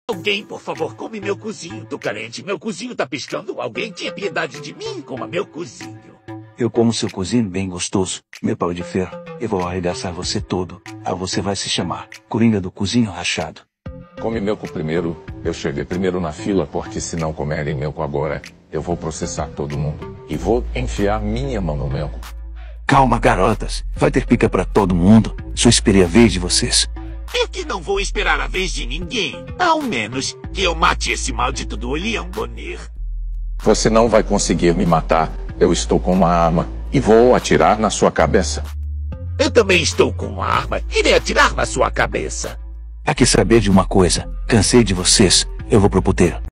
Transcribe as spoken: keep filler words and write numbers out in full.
Alguém, por favor, come meu cozinho. Tô carente. Meu cozinho tá piscando. Alguém tinha piedade de mim. Coma meu cozinho. Eu como seu cozinho bem gostoso, meu pau de ferro. Eu vou arregaçar você todo. Ah, você vai se chamar Coringa do Cozinho Rachado. Come meu cu primeiro. Eu cheguei primeiro na fila, porque se não comerem meu cu agora, eu vou processar todo mundo. E vou enfiar minha mão no meu cu. Calma, garotas. Vai ter pica pra todo mundo. Só esperei a vez de vocês. Eu que não vou esperar a vez de ninguém. Ao menos que eu mate esse maldito do Olhão Bonner. Você não vai conseguir me matar. Eu estou com uma arma e vou atirar na sua cabeça. Eu também estou com uma arma. Irei atirar na sua cabeça. Há que saber de uma coisa. Cansei de vocês. Eu vou pro puteiro.